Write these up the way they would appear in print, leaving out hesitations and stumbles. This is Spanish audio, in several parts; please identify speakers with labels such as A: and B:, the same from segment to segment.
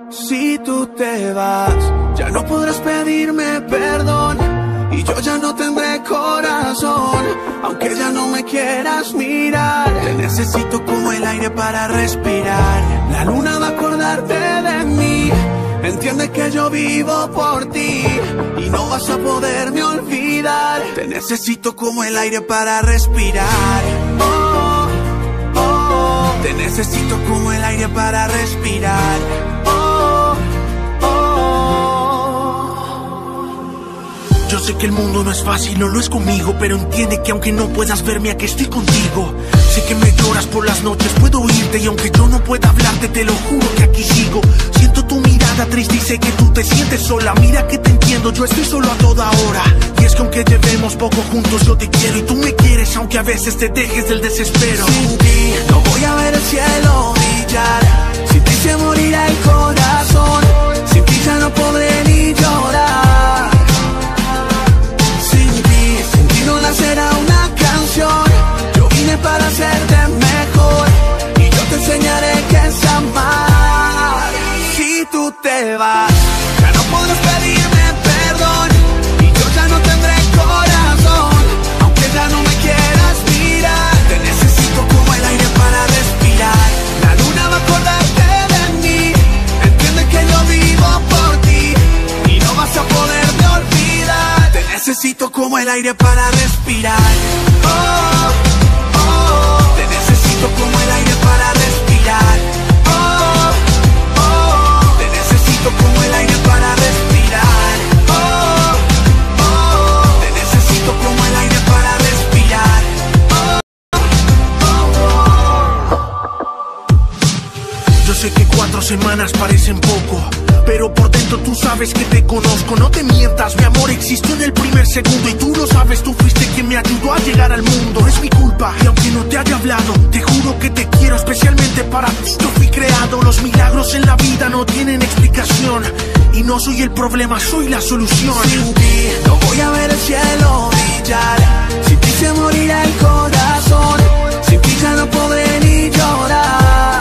A: Si tú te vas, ya no podrás pedirme perdón y yo ya no tendré corazón, aunque ya no me quieras mirar. Te necesito como el aire para respirar. La luna va a acordarte de mí. Entiende que yo vivo por ti y no vas a poderme olvidar. Te necesito como el aire para respirar. Oh, oh, oh. Te necesito como el aire para respirar.
B: Yo sé que el mundo no es fácil, no lo es conmigo, pero entiende que aunque no puedas verme, aquí estoy contigo. Sé que me lloras por las noches, puedo oírte, y aunque yo no pueda hablarte, te lo juro que aquí sigo. Siento tu mirada triste y sé que tú te sientes sola. Mira que te entiendo, yo estoy solo a toda hora. Y es que aunque llevemos poco juntos, yo te quiero y tú me quieres, aunque a veces te dejes del desespero.
A: Sin ti no voy a ver el cielo brillar, sin ti se morirá el corazón, sin ti ya no podré ni llorar. Sin ti no nacerá una canción. Yo vine para hacerte mejor y yo te enseñaré qué es amar. Si tú te vas, ya no podrás pedirme perdón y yo ya no tendré corazón, aunque ya no me quieras mirar. Te necesito como el aire para respirar. La luna va a acordarte de mí. Entiende que yo vivo por ti y no vas a poderme olvidar. Te necesito como el aire para respirar. Oh, oh. Te necesito como el aire para respirar. Oh, oh. Te necesito como el aire para respirar. Oh, oh. Te necesito como el aire para respirar.
B: Yo sé que 4 semanas parecen poco, pero por dentro tú sabes que te conozco. No te mientas, mi amor existió en el primer segundo y tú lo sabes, tú fuiste quien me ayudó a llegar al mundo. No es mi culpa y aunque no te haya hablado, te juro que te quiero especialmente para ti. Yo fui creado, los milagros en la vida no tienen explicación y no soy el problema, soy la solución.
A: Sin ti no voy a ver el cielo brillar, sin ti se morirá el corazón, sin ti ya no podré ni llorar.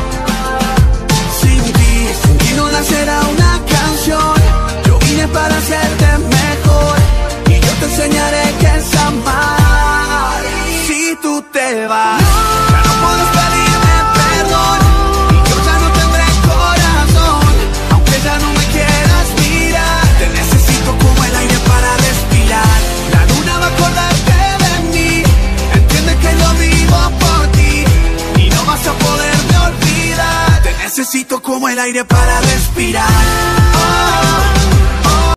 A: Sin ti no nacerá una canción. Yo vine para hacerte mejor y yo te enseñaré qué es amar. Si tú te vas, ya no puedes pedirme perdón y yo ya no tendré corazón, aunque ya no me quieras mirar. Te necesito como el aire para respirar. La luna va a acordarte de mí. Entiende que yo vivo por ti y no vas a poderme olvidar. Te necesito como el aire para respirar.